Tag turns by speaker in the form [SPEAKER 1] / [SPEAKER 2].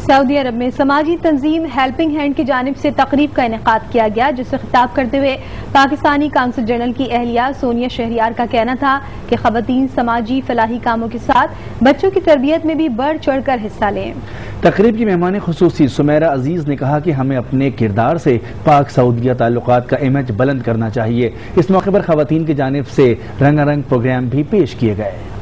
[SPEAKER 1] Saudi अरब में समाजी तंजीम helping hand की जानिब से तकरीब का इनेकाद किया गया, जिससे खिताब करते हुए पाकिस्तानी काउंसिल जनरल की अहलिया सोनिया शहरियार का कहना था कि खवातीन समाजी फलाही कामों के साथ बच्चों की तरबियत में भी बढ़ चढ़ कर हिस्सा लें।
[SPEAKER 2] तकरीब की मेहमान खुसूसी सुमेरा अजीज ने कहा कि हमें अपने किरदार से पाक सऊदिया ताल्लुकात का इमेज बुलंद करना चाहिए। इस मौके पर खवातीन की जानिब से रंगारंग प्रोग्राम भी पेश किए गए।